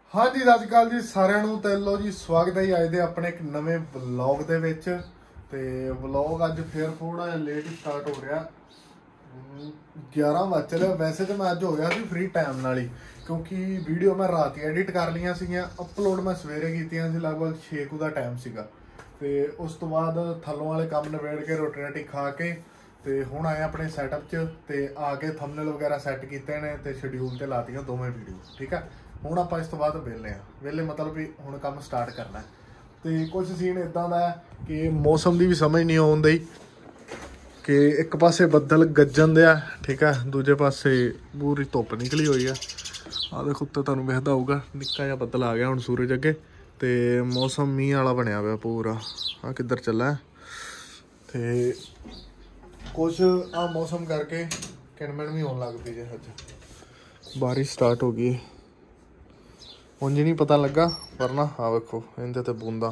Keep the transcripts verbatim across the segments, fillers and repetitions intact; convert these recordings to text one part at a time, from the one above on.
हाँ जी सत श्री अकाल जी सारिਆਂ ਨੂੰ ਤੇ ਲੋ जी स्वागत है जी अज ਦੇ ਆਪਣੇ ਇੱਕ ਨਵੇਂ ਵਲੌਗ ਦੇ ਵਿੱਚ। ਤੇ ਵਲੌਗ ਅੱਜ ਫਿਰ ਥੋੜਾ ਜਿਹਾ ਲੇਟ ਸਟਾਰਟ ਹੋ ਰਿਹਾ, ਗਿਆਰਾਂ ਵੱਜ ਚਲੇ। ਵੈਸੇ ਤਾਂ ਮੈਂ ਅੱਜ ਹੋ ਗਿਆ ਸੀ ਫ੍ਰੀ ਟਾਈਮ ਨਾਲ ਹੀ, ਕਿਉਂਕਿ ਵੀਡੀਓ ਮੈਂ ਰਾਤ ਹੀ ਐਡਿਟ ਕਰ ਲਈਆਂ ਸੀਗੀਆਂ। ਅਪਲੋਡ ਮੈਂ ਸਵੇਰੇ ਕੀਤੀਆਂ ਸੀ, ਲਗਭਗ ਛੇ ਕੁ ਦਾ ਟਾਈਮ ਸੀਗਾ। ਤੇ ਉਸ ਤੋਂ ਬਾਅਦ ਥੱਲੋਂ ਵਾਲੇ ਕੰਮ ਨਿਬੇੜ ਕੇ ਰੋਟੀ ਰਾਟੀ ਖਾ ਕੇ ਤੇ ਹੁਣ ਆਏ ਆਪਣੇ ਸੈਟਅਪ 'ਚ ਤੇ ਆ ਕੇ ਥੰਬਨੇਲ ਵਗੈਰਾ ਸੈੱਟ ਕੀਤੇ ਨੇ ਤੇ ਸ਼ਡਿਊਲ ਤੇ ਲਾਤੀਆਂ ਦੋਵੇਂ ਵੀਡੀਓ। ਠੀਕ ਹੈ, ਹੁਣ ਆਪਾਂ ਇਸ ਤੋਂ ਬਾਅਦ ਵਿਹਲੇ ਆ ਵਿਹਲੇ ਮਤਲਬ ਵੀ ਹੁਣ ਕੰਮ ਸਟਾਰਟ ਕਰਨਾ। ਤੇ ਕੁਝ ਸੀਨ ਇੱਦਾਂ ਦਾ ਕਿ ਮੌਸਮ ਦੀ ਵੀ ਸਮਝ ਨਹੀਂ ਆਉਂਦੀ ਕਿ ਇੱਕ ਪਾਸੇ ਬੱਦਲ ਗੱਜਣ ਦਿਆ, ਠੀਕ ਹੈ, ਦੂਜੇ ਪਾਸੇ ਪੂਰੀ ਧੁੱਪ ਨਿਕਲੀ ਹੋਈ ਆ। ਆਹ ਦੇਖੋ ਉੱਤੇ ਤੁਹਾਨੂੰ ਵੇਖਦਾ ਹੋਊਗਾ ਨਿੱਕਾ ਜਿਹਾ ਬੱਦਲ ਆ ਗਿਆ ਹੁਣ ਸੂਰਜ ਅੱਗੇ, ਤੇ ਮੌਸਮ ਮੀਂਹ ਵਾਲਾ ਬਣਿਆ ਪਿਆ ਪੂਰਾ। ਆ ਕਿੱਧਰ ਚੱਲਾ ਤੇ ਕੁਛ ਆ ਮੌਸਮ ਕਰਕੇ ਕਿਣਮਿਣ ਵੀ ਹੋਣ ਲੱਗ ਪਈ ਜੇ। ਅੱਜ ਬਾਰਿਸ਼ ਸਟਾਰਟ ਹੋ ਗਈ, ਉਂਝ ਨਹੀਂ ਪਤਾ ਲੱਗਾ ਪਰ ਨਾ ਆ ਵੇਖੋ ਇਹਦੇ ਤੇ ਬੂੰਦਾਂ।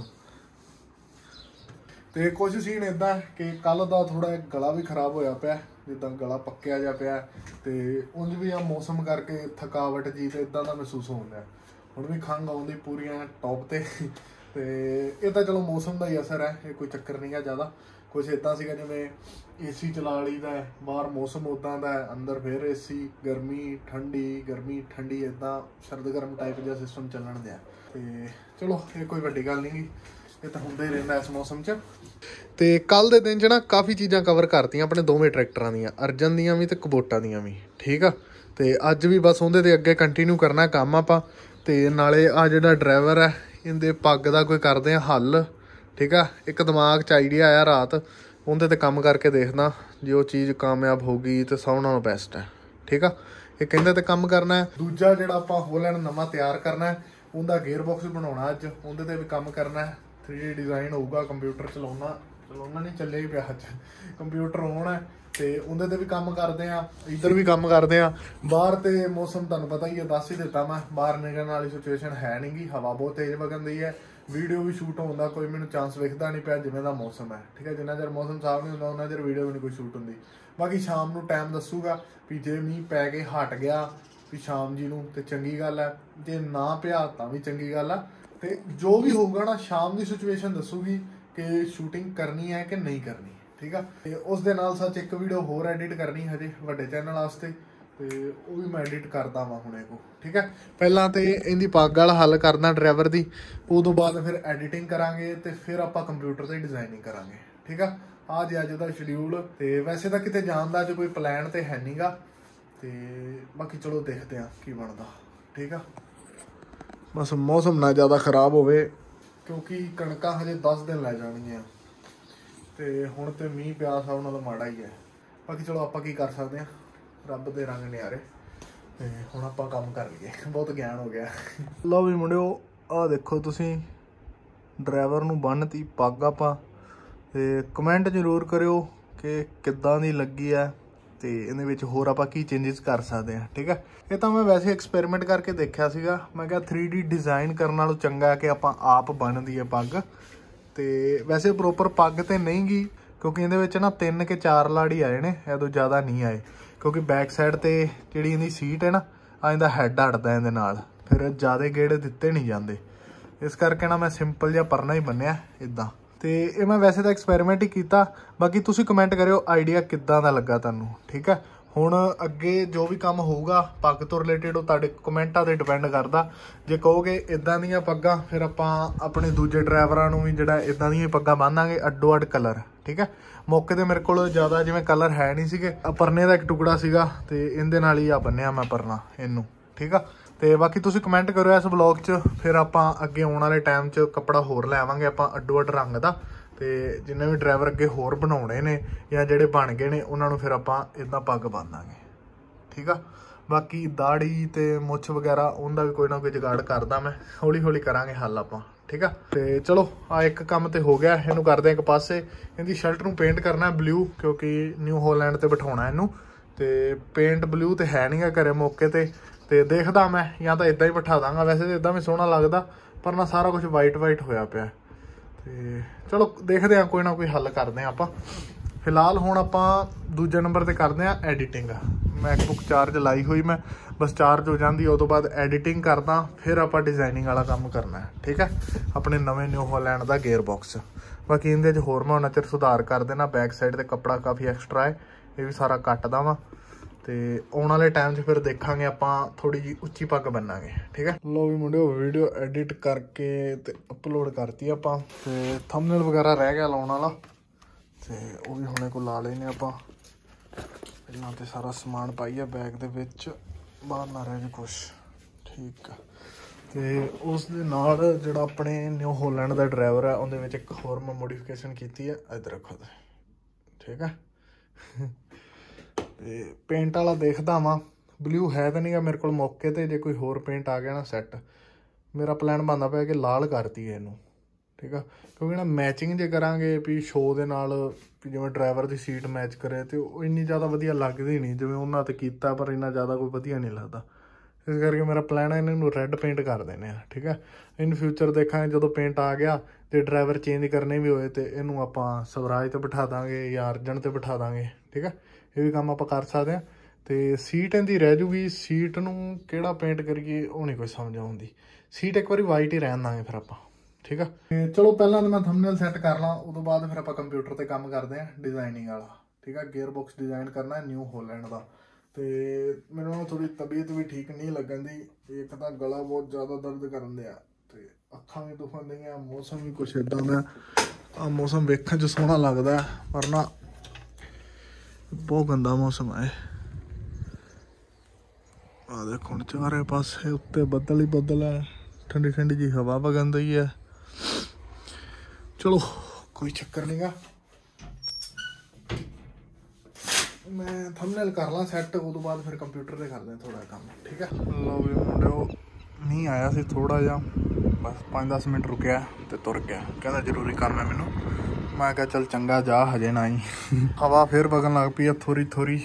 ਤੇ ਕੁਝ ਸੀਨ ਇੱਦਾਂ ਕਿ ਕੱਲ ਦਾ ਥੋੜਾ ਗਲਾ ਵੀ ਖਰਾਬ ਹੋਇਆ ਪਿਆ, ਜਿੱਦਾਂ ਗਲਾ ਪੱਕਿਆ ਜਾ ਪਿਆ। ਤੇ ਉਂਝ ਵੀ ਆ ਮੌਸਮ ਕਰਕੇ ਥਕਾਵਟ ਜੀ ਤੇ ਇੱਦਾਂ ਦਾ ਮਹਿਸੂਸ ਹੋਣ ਡਿਆ। ਹੁਣ ਵੀ ਖੰਘ ਆਉਂਦੀ ਪੂਰੀਆਂ ਟੌਪ ਤੇ। ਤੇ ਇਹ ਤਾਂ ਚਲੋ ਮੌਸਮ ਦਾ ਹੀ ਅਸਰ ਹੈ, ਇਹ ਕੋਈ ਚੱਕਰ ਨਹੀਂ ਗਾ ਜ਼ਿਆਦਾ। ਕੁਛ ਇੱਦਾਂ ਸੀਗਾ ਜਿਵੇਂ ਏ ਸੀ ਚਲਾ ਲਈਦਾ, ਬਾਹਰ ਮੌਸਮ ਉੱਦਾਂ ਦਾ, ਅੰਦਰ ਫਿਰ ਏ ਸੀ, ਗਰਮੀ ਠੰਡੀ ਗਰਮੀ ਠੰਡੀ, ਇੱਦਾਂ ਸਰਦ ਗਰਮ ਟਾਈਪ ਜਿਹਾ ਸਿਸਟਮ ਚੱਲਣ ਦਿਆ। ਤੇ ਚਲੋ ਇਹ ਕੋਈ ਵੱਡੀ ਗੱਲ ਨਹੀਂ ਗੀ, ਇਹ ਤਾਂ ਹੁੰਦਾ ਹੀ ਰਹਿੰਦਾ ਇਸ ਮੌਸਮ 'ਚ। ਤੇ ਕੱਲ ਦੇ ਦਿਨ 'ਚ ਨਾ ਕਾਫੀ ਚੀਜ਼ਾਂ ਕਵਰ ਕਰਤੀਆਂ ਆਪਣੇ ਦੋਵੇਂ ਟਰੈਕਟਰਾਂ ਦੀਆਂ, ਅਰਜਨ ਦੀਆਂ ਵੀ ਤੇ ਕਬੋਟਾ ਦੀਆਂ ਵੀ। ਠੀਕ ਆ, ਤੇ ਅੱਜ ਵੀ ਬਸ ਉਹਦੇ ਤੇ ਅੱਗੇ ਕੰਟੀਨਿਊ ਕਰਨਾ ਕੰਮ ਆਪਾਂ। ਤੇ ਨਾਲੇ ਆ ਜਿਹੜਾ ਡਰਾਈਵਰ ਹੈ ਇਹਦੇ ਪੱਗ ਦਾ ਕੋਈ ਕਰਦੇ ਆ ਹੱਲ। ਠੀਕ ਆ, ਇੱਕ ਦਿਮਾਗ 'ਚ ਆਈਡੀਆ ਆਇਆ ਰਾਤ, ਉਹਦੇ 'ਤੇ ਕੰਮ ਕਰਕੇ ਦੇਖਦਾ। ਜੇ ਉਹ ਚੀਜ਼ ਕਾਮਯਾਬ ਹੋ ਗਈ ਤਾਂ ਸਭ ਨਾਲੋਂ ਬੈਸਟ ਹੈ। ਠੀਕ ਆ, ਇਹ ਕਹਿੰਦੇ ਤੇ ਕੰਮ ਕਰਨਾ। ਦੂਜਾ ਜਿਹੜਾ ਆਪਾਂ ਹੋਲੈਂਡ ਨਵਾਂ ਤਿਆਰ ਕਰਨਾ, ਉਹਦਾ ਗੇਅਰ ਬਾਕਸ ਬਣਾਉਣਾ ਅੱਜ, ਉਹਦੇ 'ਤੇ ਵੀ ਕੰਮ ਕਰਨਾ। ਥ੍ਰੀ ਡੀ ਡਿਜ਼ਾਈਨ ਹੋਊਗਾ, ਕੰਪਿਊਟਰ ਚਲਾਉਣਾ ਚਲਾਉਣਾ ਨਹੀਂ ਚੱਲਿਆ ਹੀ ਪਿਆ ਅੱਜ, ਕੰਪਿਊਟਰ ਹੋਣਾ ਤੇ ਉਹਦੇ 'ਤੇ ਵੀ ਕੰਮ ਕਰਦੇ ਆ, ਇੱਧਰ ਵੀ ਕੰਮ ਕਰਦੇ ਆ। ਬਾਹਰ ਤੇ ਮੌਸਮ ਤੁਹਾਨੂੰ ਪਤਾ ਹੀ ਹੈ, ਦੱਸ ਹੀ ਦਿੱਤਾ ਮੈਂ, ਬਾਹਰ ਨਿਕਲਣ ਵਾਲੀ ਸਿਚੁਏਸ਼ਨ ਹੈ ਨਹੀਂ ਗੀ, ਹਵਾ ਬਹੁਤ ਤੇਜ਼ ਵਗਣ ਦੀ ਹੈ। ਵੀਡੀਓ ਵੀ ਸ਼ੂਟ ਹੋਣ ਦਾ ਕੋਈ ਮੈਨੂੰ ਚਾਂਸ ਵਿਖਦਾ ਨਹੀਂ ਪਿਆ, ਜਿਵੇਂ ਦਾ ਮੌਸਮ ਹੈ। ਠੀਕ ਹੈ, ਜਿੰਨਾ ਚਿਰ ਮੌਸਮ ਸਾਫ਼ ਨਹੀਂ ਹੁੰਦਾ ਉਹਨਾਂ ਚਿਰ ਵੀਡੀਓ ਵੀ ਨਹੀਂ ਕੋਈ ਸ਼ੂਟ ਹੁੰਦੀ। ਬਾਕੀ ਸ਼ਾਮ ਨੂੰ ਟਾਈਮ ਦੱਸੂਗਾ ਵੀ ਜੇ ਮੀਂਹ ਪੈ ਕੇ ਹਟ ਗਿਆ ਵੀ ਸ਼ਾਮ ਜੀ ਨੂੰ ਤੇ ਚੰਗੀ ਗੱਲ ਹੈ, ਜੇ ਨਾ ਪਿਆ ਤਾਂ ਵੀ ਚੰਗੀ ਗੱਲ ਆ। ਤੇ ਜੋ ਵੀ ਹੋਊਗਾ ਨਾ ਸ਼ਾਮ ਦੀ ਸਿਚੁਏਸ਼ਨ ਦੱਸੂਗੀ ਕਿ ਸ਼ੂਟਿੰਗ ਕਰਨੀ ਹੈ ਕਿ ਨਹੀਂ ਕਰਨੀ। ਠੀਕ ਆ, ਤੇ ਉਸ ਦੇ ਨਾਲ ਸੱਚ ਇੱਕ ਵੀਡੀਓ ਹੋਰ ਐਡਿਟ ਕਰਨੀ ਹਜੇ ਵੱਡੇ ਚੈਨਲ ਵਾਸਤੇ, ਤੇ ਉਹ ਵੀ ਮੈਂ ਐਡਿਟ ਕਰਦਾ ਵਾਂ ਹੁਣੇ ਕੋ। ਠੀਕ ਹੈ, ਪਹਿਲਾਂ ਤੇ ਇਹਦੀ ਪੱਗ ਵਾਲਾ ਹੱਲ ਕਰਨਾ ਡਰਾਈਵਰ ਦੀ, ਉਦੋਂ ਬਾਅਦ ਫਿਰ ਐਡੀਟਿੰਗ ਕਰਾਂਗੇ ਤੇ ਫਿਰ ਆਪਾਂ ਕੰਪਿਊਟਰ ਤੇ ਡਿਜ਼ਾਈਨਿੰਗ ਕਰਾਂਗੇ। ਠੀਕ ਆ, ਆ ਜੇ ਅੱਜ ਦਾ ਸ਼ਡਿਊਲ। ਤੇ ਵੈਸੇ ਤਾਂ ਕਿਤੇ ਜਾਣ ਦਾ ਅੱਜ ਕੋਈ ਪਲਾਨ ਤੇ ਹੈ ਨੀ ਗਾ, ਤੇ ਬਾਕੀ ਚਲੋ ਦੇਖਦੇ ਆ ਕੀ ਬਣਦਾ। ਠੀਕ ਆ, ਬਸ ਮੌਸਮ ਨਾ ਜ਼ਿਆਦਾ ਖਰਾਬ ਹੋਵੇ, ਕਿਉਂਕਿ ਕਣਕਾਂ ਹਜੇ ਦਸ ਦਿਨ ਲੈ ਜਾਣਗੀਆਂ ਤੇ ਹੁਣ ਤੇ ਮੀਂਹ ਪਿਆ ਸਭ ਨਾਲੋਂ ਮਾੜਾ ਹੀ ਹੈ। ਬਾਕੀ ਚਲੋ ਆਪਾਂ ਕੀ ਕਰ ਸਕਦੇ ਹਾਂ, ਰੱਬ ਦੇ ਰੰਗ ਨਿਆਰੇ। ਤੇ ਹੁਣ ਆਪਾਂ ਕੰਮ ਕਰ ਲਈਏ, ਬਹੁਤ ਗਿਆਨ ਹੋ ਗਿਆ। ਲਓ ਵੀ ਮੁੰਡਿਓ, ਆਹ ਦੇਖੋ ਤੁਸੀਂ ਡਰਾਈਵਰ ਨੂੰ ਬੰਨ੍ਹਤੀ ਪੱਗ ਆਪਾਂ। ਤੇ ਕਮੈਂਟ ਜ਼ਰੂਰ ਕਰਿਓ ਕਿ ਕਿੱਦਾਂ ਦੀ ਲੱਗੀ ਹੈ ਤੇ ਇਹਦੇ ਵਿੱਚ ਹੋਰ ਆਪਾਂ ਕੀ ਚੇਂਜਿਸ ਕਰ ਸਕਦੇ ਹਾਂ। ਠੀਕ ਹੈ, ਇਹ ਤਾਂ ਮੈਂ ਵੈਸੇ ਐਕਸਪੈਰੀਮੈਂਟ ਕਰਕੇ ਦੇਖਿਆ ਸੀਗਾ। ਮੈਂ ਕਿਹਾ ਥ੍ਰੀ ਡੀ ਡਿਜ਼ਾਈਨ ਕਰਨ ਨਾਲੋਂ ਚੰਗਾ ਕਿ ਆਪਾਂ ਆਪ ਬੰਨ੍ਹਦੀ ਹੈ ਪੱਗ। ਤੇ ਵੈਸੇ ਪ੍ਰੋਪਰ ਪੱਗ ਤੇ ਨਹੀਂ ਗਈ, ਕਿਉਂਕਿ ਇਹਦੇ ਵਿੱਚ ਨਾ ਤਿੰਨ ਕੇ ਚਾਰ ਲਾੜੀ ਆਏ ਨੇ, ਇਹਦੋਂ ਜ਼ਿਆਦਾ ਨਹੀਂ ਆਏ। ਕਿਉਂਕਿ ਬੈਕ ਸਾਈਡ ਤੇ ਜਿਹੜੀ ਇਹਦੀ ਸੀਟ ਹੈ ਨਾ, ਆ ਇਹਦਾ ਹੈੱਡ ਅੜਦਾ ਇਹਦੇ ਨਾਲ, ਫਿਰ ਜ਼ਿਆਦਾ ਗੇੜੇ ਦਿੱਤੇ ਨਹੀਂ ਜਾਂਦੇ। ਇਸ ਕਰਕੇ ਨਾ ਮੈਂ ਸਿੰਪਲ ਜਿਹਾ ਪਰਨਾ ਹੀ ਬੰਨਿਆ ਇੱਦਾਂ। ਤੇ ਇਹ ਮੈਂ ਵੈਸੇ ਤਾਂ ਐਕਸਪੈਰੀਮੈਂਟ ਹੀ ਕੀਤਾ। ਬਾਕੀ ਤੁਸੀਂ ਕਮੈਂਟ ਕਰਿਓ ਆਈਡੀਆ ਕਿੱਦਾਂ ਦਾ ਲੱਗਾ ਤੁਹਾਨੂੰ। ਠੀਕ ਹੈ, ਹੁਣ ਅੱਗੇ ਜੋ ਵੀ ਕੰਮ ਹੋਊਗਾ ਪੱਗ ਤੋਂ ਰਿਲੇਟਿਡ ਉਹ ਤੁਹਾਡੇ ਕਮੈਂਟਾਂ 'ਤੇ ਡਿਪੈਂਡ ਕਰਦਾ। ਜੇ ਕਹੋਗੇ ਇੱਦਾਂ ਦੀਆਂ ਪੱਗਾਂ, ਫਿਰ ਆਪਾਂ ਆਪਣੇ ਦੂਜੇ ਡਰਾਈਵਰਾਂ ਨੂੰ ਵੀ ਜਿਹੜਾ ਇੱਦਾਂ ਦੀਆਂ ਪੱਗਾਂ ਬੰਨਾਂਗੇ, ਅੱਡੋ ਅੱਡ ਕਲਰ। ਠੀਕ ਹੈ, ਮੌਕੇ 'ਤੇ ਮੇਰੇ ਕੋਲ ਜ਼ਿਆਦਾ ਜਿਵੇਂ ਕਲਰ ਹੈ ਨਹੀਂ ਸੀਗੇ, ਪਰਨੇ ਦਾ ਇੱਕ ਟੁਕੜਾ ਸੀਗਾ ਤੇ ਇਹਦੇ ਨਾਲ ਹੀ ਆ ਬੰਨਿਆ ਮੈਂ ਪਰਨਾ ਇਹਨੂੰ। ਠੀਕ ਆ, ਤੇ ਬਾਕੀ ਤੁਸੀਂ ਕਮੈਂਟ ਕਰੋ ਇਸ ਵਲੌਗ 'ਚ, ਫਿਰ ਆਪਾਂ ਅੱਗੇ ਆਉਣ ਵਾਲੇ ਟਾਈਮ 'ਚ ਕੱਪੜਾ ਹੋਰ ਲੈ ਆਵਾਂਗੇ ਆਪਾਂ ਅੱਡੋ ਅੱਡ ਰੰਗ ਦਾ। ਤੇ ਜਿੰਨੇ ਵੀ ਡਰਾਈਵਰ ਅੱਗੇ ਹੋਰ ਬਣਾਉਣੇ ਨੇ ਜਾਂ ਜਿਹੜੇ ਬਣ ਗਏ ਨੇ ਉਹਨਾਂ ਨੂੰ ਫਿਰ ਆਪਾਂ ਇੱਦਾਂ ਪੱਗ ਬੰਨ ਦਾਂਗੇ। ਠੀਕ ਆ, ਬਾਕੀ ਦਾੜੀ ਤੇ ਮੁੱਛ ਵਗੈਰਾ ਉਹਦਾ ਵੀ ਕੋਈ ਨਾ ਕੋਈ ਜੁਗਾੜ ਕਰਦਾ ਮੈਂ, ਹੌਲੀ ਹੌਲੀ ਕਰਾਂਗੇ ਹੱਲ ਆਪਾਂ। ਠੀਕ ਆ, ਤੇ ਚਲੋ ਆ ਇੱਕ ਕੰਮ ਤੇ ਹੋ ਗਿਆ, ਇਹਨੂੰ ਕਰਦੇ ਇੱਕ ਪਾਸੇ। ਇਹਦੀ ਸ਼ਰਟ ਨੂੰ ਪੇਂਟ ਕਰਨਾ ਬਲੂ, ਕਿਉਂਕਿ ਨਿਊ ਹੋਲੈਂਡ ਤੇ ਬਿਠਾਉਣਾ ਇਹਨੂੰ। ਤੇ ਪੇਂਟ ਬਲੂ ਤੇ ਹੈ ਨਹੀਂ ਗਾ ਘਰੇ ਮੌਕੇ ਤੇ, ਤੇ ਦੇਖਦਾ ਮੈਂ ਜਾਂ ਤਾਂ ਇੱਦਾਂ ਹੀ ਬਿਠਾ ਦਾਂਗਾ। ਵੈਸੇ ਤਾਂ ਇੱਦਾਂ ਵੀ ਸੋਹਣਾ ਲੱਗਦਾ, ਪਰ ਨਾ ਸਾਰਾ ਕੁਝ ਵਾਈਟ ਵਾਈਟ ਹੋਇਆ ਪਿਆ। ਤੇ ਚਲੋ ਦੇਖਦੇ ਹਾਂ, ਕੋਈ ਨਾ ਕੋਈ ਹੱਲ ਕਰਦੇ ਹਾਂ ਆਪਾਂ। ਫਿਲਹਾਲ ਹੁਣ ਆਪਾਂ ਦੂਜੇ ਨੰਬਰ ਤੇ ਕਰਦੇ ਹਾਂ ਐਡੀਟਿੰਗ। ਮੈਕਬੁੱਕ ਚਾਰਜ ਲਾਈ ਹੋਈ ਮੈਂ, बस चार्ज हो जाती, उस तो बाद एडिटिंग करदा, फिर आप डिजाइनिंग वाला काम करना है। ठीक है, अपने नवे न्यू हॉलैंड का गेयर बॉक्स। बाकी इहदे होर मैं उन्ना चिर सुधार कर देना। बैक साइड से कपड़ा काफ़ी एक्सट्रा है, ये भी सारा कटदा वा। तो आने वाले टाइम से फिर देखांगे आप थोड़ी जी उच्ची पग बनांगे। ठीक है, लो भी मुंडियो वीडियो एडिट करके ते अपलोड करती आप, थंबनेल वगैरह रह गया लाने वाला, तो वह भी हुणे को ला लेने आप। पहला तो सारा समान पाइए बैग दे विच, बाहर ना रह जाए कुछ। ठीक है, तो उस दे नाल जिहड़ा अपने न्यू हॉलैंड का ड्राइवर है उहदे विच एक होर मैं मोडिफिकेशन की है, इधर रखो। ठीक है, ते पेंट वाला देखदा वा, ब्लू है तो नहीं मेरे को मौके ते, जे कोई होर पेंट आ गया ना सैट, मेरा प्लैन बनता पाया कि लाल करती है इनू। ठीक है, क्योंकि ना मैचिंग जे करांगे भी शो दे नाल, जिवें ड्राइवर की सीट मैच करे तो इन्नी ज़्यादा वधिया लगदी नहीं, जिवें उन्हां ते कीता पर इन्ना ज़्यादा कोई वधिया नहीं लगता। इस करके मेरा प्लैन है इन्हू रैड पेंट कर देने। ठीक है, इन फ्यूचर देखा जो पेंट आ गया तो ड्राइवर चेंज करने भी होए तो इनू आप स्वराज तो बिठा देंगे या अर्जन तो बिठा देंगे। ठीक है, ये भी काम आप कर सकते हैं। तो सीट इनकी रह जूगी, सीट नूं किहड़ा पेंट करिए वो नहीं कोई समझ आउंदी। सीट एक बार वाइट ही रहन देंगे फिर आप। ठीक है, चलो पहला तो मैं थंबनेल सैट कर ला, उस बाद फिर आप कंप्यूटर पर काम करते हैं डिजाइनिंग वाला। ठीक है, गेयर बॉक्स डिजाइन करना है न्यू हॉलैंड का। तो मेरे ना थोड़ी तबीयत भी ठीक नहीं लगन दी, एक तो गला बहुत ज़्यादा दर्द करन दिया, तो अखां भी दुखन दियां, मौसम भी कुछ इदा दा आ, मौसम वेखण च सोहना लगदा पर ना बहुत गंदा मौसम है। आ देखो हुण चारे पासे उत्ते बदल ही बदल है, ठंडी ठंडी जी हवा वगन दी है। चलो कोई चक्कर नहीं गा, मैं थंबनेल कर ला सैट, उस तो बाद फिर कंप्यूटर से करते हैं थोड़ा काम। ठीक है, लो भी मुंडियो मींह आया सी थोड़ा जा, बस पाँच दस मिनट रुकिया तो तुर गया, कहना जरूरी काम है मैनू। मैं क्या चल चंगा जा, हजे ना ही हवा फिर वगन लग पई है थोड़ी थोड़ी,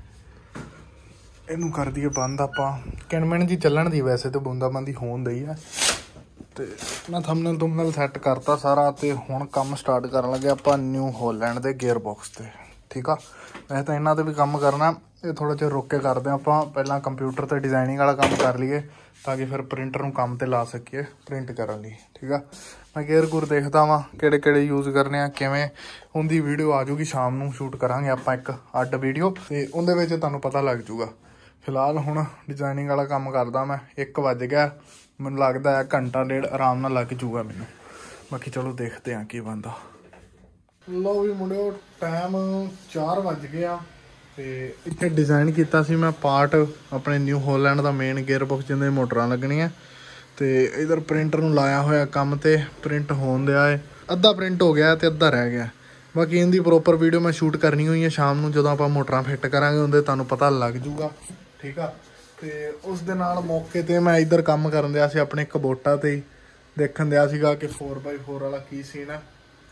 इनू कर दिए बंद। आप किणमिण जी चलन दी, वैसे तो बूंदाबांदी होन दी है। तो मैं थंबनेल थंबनेल सैट करता सारा, तो हुण काम स्टार्ट कर लगे आप न्यू हॉलैंड के गेयर बॉक्स से। ठीक है, वैसे तो इन्हों पर भी काम करना, ये थोड़ा चिर रुक के करते हैं आप, पहला कंप्यूटर से डिजाइनिंग वाला काम कर लीए ताकि फिर प्रिंटर में काम पर ला सकीए प्रिंट करने लिए। ठीक है, मैं गेयर गुर देखता वा किहड़े किहड़े यूज़ करने आ, किवें उनकी वीडियो आ जूगी शाम नूं, शूट करांगे आप एक अड्ड वीडियो, तो उहदे विच तुहानूं पता लग जूगा। फिलहाल हुण डिजाइनिंग वाला काम करदा मैं, एक वज गया, मैनूं लगदा है घंटा डेढ़ आराम नाल लग जूगा मैनूं। बाकी चलो देखते हैं की बनदा। लो भी मुंडियो टाइम चार वज गया, तो इत्थे डिजाइन किया सी मैं पार्ट अपने न्यू हॉलैंड का मेन गेयर बॉक्स जिंदे मोटरां लगनियां, तो इधर प्रिंटर नूं लाया होया काम ते प्रिंट होण दिया है, अद्धा प्रिंट हो गया तो अद्धा रह गया। बाकी इनकी प्रोपर वीडियो मैं शूट करनी हुई है शाम नूं, जदों आपां मोटरां फिट करांगे उहदे तुहानूं पता लग जूगा। ठीक है, तो उस दे नाल मौके ते मैं इधर काम करन दिया सी अपने कबोटा ते ही, देखण दिया सीगा कि फोर बाई फोर वाला की सीन है,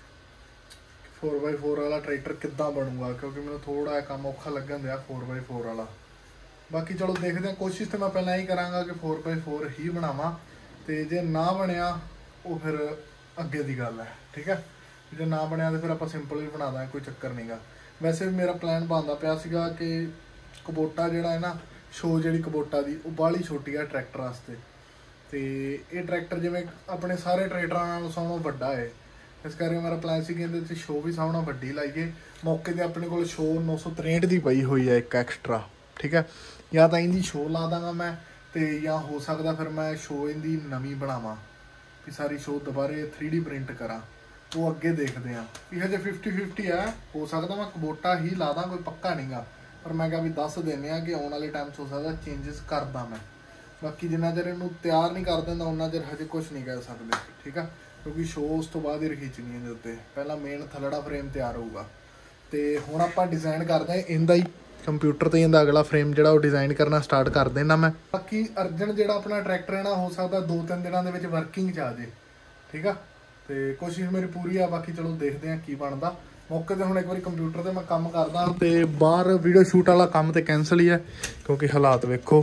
फोर बाई फोर वाला ट्रैक्टर किद्दां बनूगा, क्योंकि मैंने थोड़ा काम औखा लगन दिया फोर बाई फोर वाला। बाकी चलो देखते हैं, कोशिश तो मैं पहला ही कराँगा कि फोर बाई फोर ही बनावा, तो जे ना बनया वो फिर अगे की गल है। ठीक है, जो ना बनया तो फिर आप सिंपल भी बना दें, कोई चक्कर नहीं गा। वैसे भी मेरा प्लान बनता पाया सीगा कि कबोटा जिहड़ा है ना, शो जी कबोटा की वो बाहली छोटी है ट्रैक्टर वास्ते, तो ये ट्रैक्टर जिवें अपने सारे ट्रैक्टरां नालों सब नालों वड्डा है, इस करके मेरा प्लान सी कि शो भी सब नालों वड्डी लाइए। मौके पर अपने को शो नौ सौ त्रेंठ की पई हुई है एक एक्सट्रा। ठीक है, या तो इनकी शो ला दाँगा मैं, तो या हो सकता फिर मैं शो इनकी नवी बनावा, कि सारी शो दोबारे थ्री डी प्रिंट करा, वो अगे देखते हैं। कि हजे फिफ्टी फिफ्टी है, हो सकता मैं कबोटा ही ला दा, कोई पक्का नहीं गा, पर मैं क्या भी दस देने कि आने वाले टाइम हो सकता चेंजिस करदा मैं। बाकी जिन्ना चर इनू तैयार नहीं कर देंदा उन्ना चर हजे कुछ नहीं कह सकते। ठीक है, क्योंकि शो उस तो बाद ही खिंचनी है उत्ते, पहला मेन थलड़ा फ्रेम तैयार होगा। तो हुण आपां डिजाइन करते हैं इनका ही कंप्यूटर तो इनका अगला फ्रेम जो डिजाइन करना स्टार्ट कर देना मैं। बाकी अर्जन जो अपना ट्रैक्टर है ना, हो सकता दो तीन दिनों के वर्किंग च आ जाए। ठीक है, तो कोशिश मेरी पूरी है, बाकी चलो देखते हैं की बनता। मौके पर हुण एक बार कंप्यूटर पर मैं काम करदा, तो बाहर वीडियो शूट वाला काम तो कैंसल ही है, क्योंकि हालात वेखो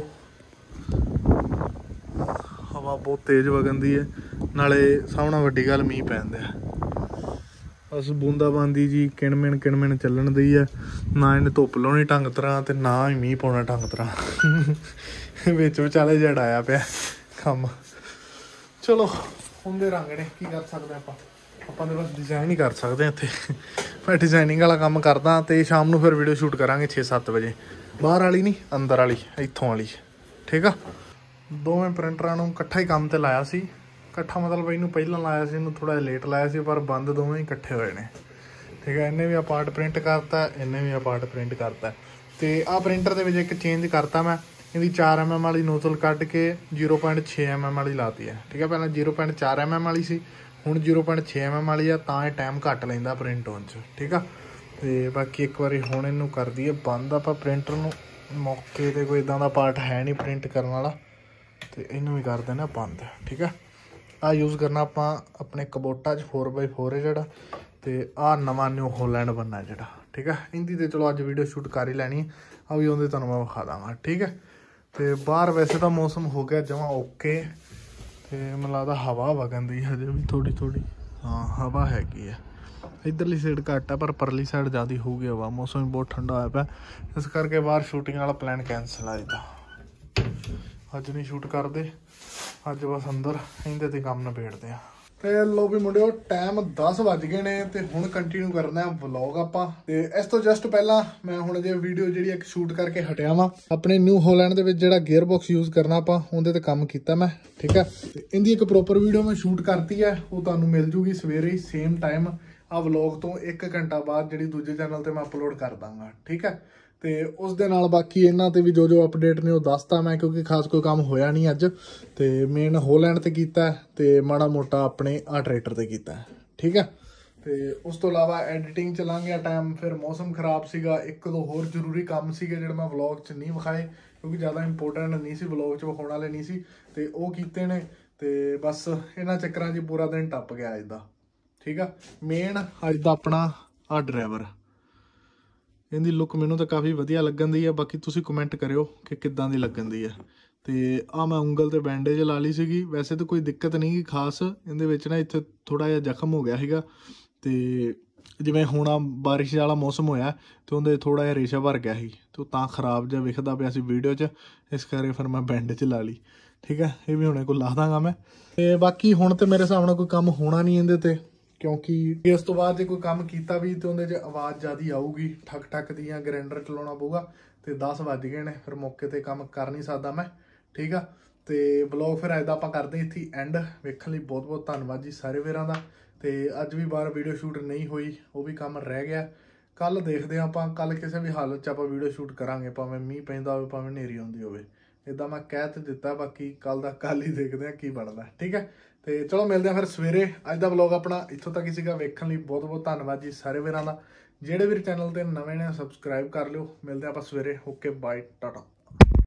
हवा बहुत तेज़ वगन दी है, नाले सामना वड्डी गल मीह पैंदा है। बस बूंदाबांदी जी किणमिण किणमिण ਚੱਲਣ ਦੀ ਆ ਨਾ ਇਹਨੇ ਧੁੱਪ ਲਾਉਣੀ ਢੰਗ ਤਰ੍ਹਾਂ ਤੇ ਨਾ ਹੀ ਮੀਂਹ ਪਾਉਣਾ ਢੰਗ ਤਰ੍ਹਾਂ ਵਿੱਚ ਵਿਚਾਲੇ ਜੜਾਇਆ ਪਿਆ ਕੰਮ। ਚਲੋ ਹੁੰਦੇ ਰੰਗ ਨੇ, ਕੀ ਕਰ ਸਕਦੇ ਆਪਾਂ ਆਪਾਂ ਤਾਂ ਬਸ ਡਿਜ਼ਾਈਨ ਹੀ ਕਰ ਸਕਦੇ ਇੱਥੇ। ਮੈਂ ਡਿਜ਼ਾਈਨਿੰਗ ਵਾਲਾ ਕੰਮ ਕਰਦਾ ਤੇ ਸ਼ਾਮ ਨੂੰ ਫਿਰ ਵੀਡੀਓ ਸ਼ੂਟ ਕਰਾਂਗੇ ਛੇ ਸੱਤ ਵਜੇ, ਬਾਹਰ ਵਾਲੀ ਨਹੀਂ ਅੰਦਰ ਵਾਲੀ, ਇੱਥੋਂ ਵਾਲੀ, ਠੀਕ ਆ। ਦੋਵੇਂ ਪ੍ਰਿੰਟਰਾਂ ਨੂੰ ਇਕੱਠਾ ਹੀ ਕੰਮ ਤੇ ਲਾਇਆ ਸੀ, ਇਕੱਠਾ ਮਤਲਬ ਇਹਨੂੰ ਪਹਿਲਾਂ ਲਾਇਆ ਸੀ, ਇਹਨੂੰ ਥੋੜ੍ਹਾ ਜਿਹਾ ਲੇਟ ਲਾਇਆ ਸੀ, ਪਰ ਬੰਦ ਦੋਵੇਂ ਹੀ ਇਕੱਠੇ ਹੋਏ ਨੇ, ਠੀਕ ਹੈ। ਇਹਨੇ ਵੀ ਆ ਪਾਰਟ ਪ੍ਰਿੰਟ ਕਰਤਾ, ਇਹਨੇ ਵੀ ਆ ਪਾਰਟ ਪ੍ਰਿੰਟ ਕਰਤਾ। ਤੇ ਆਹ ਪ੍ਰਿੰਟਰ ਦੇ ਵਿੱਚ ਇੱਕ ਚੇਂਜ ਕਰਤਾ ਮੈਂ, ਇਹਦੀ ਚਾਰ ਐਮ ਐਮ ਵਾਲੀ ਨੋਜ਼ਲ ਕੱਢ ਕੇ ਜ਼ੀਰੋ ਪੁਆਇੰਟ ਛੇ ਐਮ ਐਮ ਵਾਲੀ ਲਾਤੀ ਹੈ, ਠੀਕ ਹੈ। ਪਹਿਲਾਂ ਜ਼ੀਰੋ ਪੁਆਇੰਟ ਚਾਰ ਐਮ ਐਮ ਵਾਲੀ ਸੀ, ਹੁਣ ਜ਼ੀਰੋ ਪੁਆਇੰਟ ਛੇ ਐਮ ਐਮ ਵਾਲੀ ਆ, ਤਾਂ ਇਹ ਟਾਈਮ ਘੱਟ ਲੈਂਦਾ ਪ੍ਰਿੰਟ ਹੋਣ 'ਚ, ਠੀਕ ਆ। ਤੇ ਬਾਕੀ ਇੱਕ ਵਾਰੀ ਹੁਣ ਇਹਨੂੰ ਕਰ ਦਈਏ ਬੰਦ ਆਪਾਂ ਪ੍ਰਿੰਟਰ ਨੂੰ, ਮੌਕੇ 'ਤੇ ਕੋਈ ਇੱਦਾਂ ਦਾ ਪਾਰਟ ਹੈ ਨਹੀਂ ਪ੍ਰਿੰਟ ਕਰਨ ਵਾਲਾ, ਤੇ ਇਹਨੂੰ ਵੀ ਕਰ ਦੇਣਾ ਬੰਦ, ਠੀਕ ਆ। ਆਹ ਯੂਜ਼ ਕਰਨਾ ਆਪਾਂ ਆਪਣੇ ਕਬੋਟਾ 'ਚ ਫੋਰ ਬਾਈ ਫੋਰ ਹੈ ਜਿਹੜਾ, ਤੇ ਆਹ ਨਵਾਂ ਨਿਊ ਹੋਲੈਂਡ ਬਣਨਾ ਜਿਹੜਾ, ਠੀਕ ਆ। ਇਹਦੀ ਤੇ ਚਲੋ ਅੱਜ ਵੀਡੀਓ ਸ਼ੂਟ ਕਰ ਹੀ ਲੈਣੀ, ਆ ਵੀ ਉਹਦੇ ਤੁਹਾਨੂੰ ਮੈਂ ਵਿਖਾ ਦਾਂਗਾ, ਠੀਕ ਹੈ। ਤੇ ਬਾਹਰ ਵੈਸੇ ਤਾਂ ਮੌਸਮ ਹੋ ਗਿਆ ਜਮਾਂ ਓਕੇ, ਤੇ ਮੈਨੂੰ ਲੱਗਦਾ ਹਵਾ ਵਗਣ ਦੀ ਹਜੇ ਵੀ ਥੋੜ੍ਹੀ ਥੋੜ੍ਹੀ, ਹਾਂ ਹਵਾ ਹੈਗੀ ਆ। ਇੱਧਰਲੀ ਸਾਈਡ ਘੱਟ ਆ ਪਰ ਪਰਲੀ ਸਾਈਡ ਜ਼ਿਆਦਾ ਹੋਊਗੀ ਹਵਾ, ਮੌਸਮ ਵੀ ਬਹੁਤ ਠੰਡਾ ਹੋਇਆ ਪਿਆ, ਇਸ ਕਰਕੇ ਬਾਹਰ ਸ਼ੂਟਿੰਗ ਵਾਲਾ ਪਲਾਨ ਕੈਂਸਲ ਆ ਜਿੱਦਾਂ। ਅੱਜ ਨਹੀਂ ਸ਼ੂਟ ਕਰਦੇ, ਅੱਜ ਬਸ ਅੰਦਰ ਇਹਦੇ ਤੇ ਕੰਮ ਨਿਬੇੜਦੇ ਆ। ਤੇ ਲੋ ਵੀ ਮੁੰਡਿਓ ਟਾਈਮ ਦਸ ਵੱਜ ਗਏ ਨੇ ਤੇ ਹੁਣ ਕੰਟੀਨਿਊ ਕਰਨਾ ਵਲੌਗ ਆਪਾਂ। ਤੇ ਇਸ ਤੋਂ ਜਸਟ ਪਹਿਲਾਂ ਮੈਂ ਹੁਣ ਜੇ ਵੀਡੀਓ ਜਿਹੜੀ ਇੱਕ ਸ਼ੂਟ ਕਰਕੇ ਹਟਿਆ ਵਾਂ ਆਪਣੇ ਨਿਊ ਹੋਲੈਂਡ ਦੇ ਵਿੱਚ ਜਿਹੜਾ ਗੇਅਰ ਬਾਕਸ ਯੂਜ਼ ਕਰਨਾ ਆਪਾਂ ਉਹਦੇ ਤੇ ਕੰਮ ਕੀਤਾ ਮੈਂ, ਠੀਕ ਹੈ। ਤੇ ਇਹਦੀ ਇੱਕ ਪ੍ਰੋਪਰ ਵੀਡੀਓ ਮੈਂ ਸ਼ੂਟ ਕਰਤੀ ਹੈ, ਉਹ ਤੁਹਾਨੂੰ ਮਿਲ ਜੂਗੀ ਸਵੇਰੇ ਸੇਮ ਟਾਈਮ ਆ ਵਲੌਗ ਤੋਂ ਇੱਕ ਘੰਟਾ ਬਾਅਦ, ਜਿਹੜੀ ਦੂਜੇ ਚੈਨਲ ਤੇ ਮੈਂ ਅਪਲੋਡ ਕਰ ਦਾਂਗਾ, ਠੀਕ ਹੈ। ਤੇ ਉਸ ਦੇ ਨਾਲ ਬਾਕੀ ਇਹਨਾਂ ਤੇ ਵੀ ਜੋ ਜੋ ਅਪਡੇਟ ਨੇ ਉਹ ਦੱਸਤਾ ਮੈਂ, ਕਿਉਂਕਿ ਖਾਸ ਕੋਈ ਕੰਮ ਹੋਇਆ ਨਹੀਂ ਅੱਜ। ਤੇ ਮੇਨ ਹੋਲੈਂਡ ਤੇ ਕੀਤਾ ਤੇ ਮਾੜਾ ਮੋਟਾ ਆਪਣੇ ਆ ਟਰੈਕਟਰ ਤੇ ਕੀਤਾ, ਠੀਕ ਹੈ। ਤੇ ਉਸ ਤੋਂ ਇਲਾਵਾ ਐਡੀਟਿੰਗ ਚਲਾਂਗੇ ਟਾਈਮ, ਫਿਰ ਮੌਸਮ ਖਰਾਬ ਸੀਗਾ, ਇੱਕ ਦੋ ਹੋਰ ਜ਼ਰੂਰੀ ਕੰਮ ਸੀਗੇ ਜਿਹੜੇ ਮੈਂ ਵਲੌਗ 'ਚ ਨਹੀਂ ਵਿਖਾਏ ਕਿਉਂਕਿ ਜ਼ਿਆਦਾ ਇੰਪੋਰਟੈਂਟ ਨਹੀਂ ਸੀ, ਵਲੌਗ 'ਚ ਵਿਖਾਉਣ ਵਾਲੇ ਨਹੀਂ ਸੀ, ਤੇ ਉਹ ਕੀਤੇ ਨੇ। ਤੇ ਬਸ ਇਹਨਾਂ ਚੱਕਰਾਂ 'ਚ ਪੂਰਾ ਦਿਨ ਟੱਪ ਗਿਆ ਅੱਜ ਦਾ, ਠੀਕ ਆ। ਮੇਨ ਅੱਜ ਦਾ ਆਪਣਾ ਆ ਡਰਾਈਵਰ, ਇਹਦੀ ਲੁੱਕ ਮੈਨੂੰ ਤਾਂ ਕਾਫੀ ਵਧੀਆ ਲੱਗਣ ਦੀ ਹੈ, ਬਾਕੀ ਤੁਸੀਂ ਕਮੈਂਟ ਕਰਿਓ ਕਿ ਕਿੱਦਾਂ ਦੀ ਲੱਗਣ ਦੀ ਹੈ। ਤੇ ਆ ਮੈਂ ਉਂਗਲ ਤੇ ਬੈਂਡੇਜ ਲਾ ਲਈ ਸੀਗੀ, ਵੈਸੇ ਤਾਂ ਕੋਈ ਦਿੱਕਤ ਨਹੀਂ ਗੀ ਖਾਸ, ਇਹਦੇ ਵਿੱਚ ਨਾ ਇੱਥੇ ਥੋੜ੍ਹਾ ਜਿਹਾ ਜ਼ਖਮ ਹੋ ਗਿਆ ਸੀਗਾ, ਤੇ ਜਿਵੇਂ ਹੁਣ ਆ ਬਾਰਿਸ਼ ਵਾਲਾ ਮੌਸਮ ਹੋਇਆ ਤੇ ਉਹਦੇ ਥੋੜ੍ਹਾ ਜਿਹਾ ਰੇਸ਼ਾ ਭਰ ਗਿਆ ਸੀ, ਤੇ ਉਹ ਤਾਂ ਖਰਾਬ ਜਿਹਾ ਵਿਖਦਾ ਪਿਆ ਸੀ ਵੀਡੀਓ 'ਚ, ਇਸ ਕਰਕੇ ਫਿਰ ਮੈਂ ਬੈਂਡੇਜ ਲਾ ਲਈ, ਠੀਕ ਹੈ। ਇਹ ਵੀ ਹੁਣੇ ਕੋਲ ਲਾ ਦਾਂਗਾ ਮੈਂ। ਤੇ ਬਾਕੀ ਹੁਣ ਤੇ ਮੇਰੇ ਹਿਸਾਬ ਨਾਲ ਕੋਈ ਕੰਮ ਹੋਣਾ ਨਹੀਂ ਇਹਦੇ ਤੇ, ਕਿਉਂਕਿ ਇਸ ਤੋਂ ਬਾਅਦ ਜੇ ਕੋਈ ਕੰਮ ਕੀਤਾ ਵੀ ਤੇ ਉਹਦੇ 'ਚ ਆਵਾਜ਼ ਜ਼ਿਆਦਾ ਆਊਗੀ, ਠੱਕ ਠੱਕ ਦੀਆਂ, ਗ੍ਰੈਂਡਰ ਚਲਾਉਣਾ ਪਊਗਾ। ਤੇ ਦਸ ਵੱਜ ਗਏ ਨੇ, ਫਿਰ ਮੌਕੇ 'ਤੇ ਕੰਮ ਕਰ ਨਹੀਂ ਸਕਦਾ ਮੈਂ, ਠੀਕ ਆ। ਤੇ ਵਲੌਗ ਫਿਰ ਅੱਜ ਦਾ ਆਪਾਂ ਕਰਦੇ ਇੱਥੇ ਐਂਡ। ਵੇਖਣ ਲਈ ਬਹੁਤ ਬਹੁਤ ਧੰਨਵਾਦ ਜੀ ਸਾਰੇ ਵੀਰਾਂ ਦਾ। ਤੇ ਅੱਜ ਵੀ ਬਾਹਰ ਵੀਡੀਓ ਸ਼ੂਟ ਨਹੀਂ ਹੋਈ, ਉਹ ਵੀ ਕੰਮ ਰਹਿ ਗਿਆ, ਕੱਲ੍ਹ ਦੇਖਦੇ ਹਾਂ ਆਪਾਂ, ਕੱਲ੍ਹ ਕਿਸੇ ਵੀ ਹਾਲਤ 'ਚ ਆਪਾਂ ਵੀਡੀਓ ਸ਼ੂਟ ਕਰਾਂਗੇ, ਭਾਵੇਂ ਮੀਂਹ ਪੈਂਦਾ ਹੋਵੇ ਭਾਵੇਂ ਹਨੇਰੀ ਆਉਂਦੀ ਹੋਵੇ, ਇੱਦਾਂ ਮੈਂ ਕਹਿ ਤੇ ਦਿੱਤਾ। ਬਾਕੀ ਕੱਲ੍ਹ ਦਾ ਕੱਲ੍ਹ ਹੀ ਦੇਖਦੇ ਹਾਂ ਕੀ ਬਣਦਾ, ਠੀਕ ਹੈ। ਤੇ ਚਲੋ ਮਿਲਦੇ ਹਾਂ ਫਿਰ ਸਵੇਰੇ। ਅੱਜ ਦਾ ਵਲੌਗ ਆਪਣਾ ਇੱਥੋਂ ਤੱਕ ਹੀ ਸੀਗਾ, ਵੇਖਣ ਲਈ ਬਹੁਤ ਬਹੁਤ ਧੰਨਵਾਦ ਜੀ ਸਾਰੇ ਵੀਰਾਂ ਦਾ। ਜਿਹੜੇ ਵੀਰ ਚੈਨਲ ਤੇ ਨਵੇਂ ਨੇ ਸਬਸਕ੍ਰਾਈਬ ਕਰ ਲਿਓ। ਮਿਲਦੇ ਆਪਾਂ ਸਵੇਰੇ, ਓਕੇ ਬਾਏ, ਟਾਟਾ।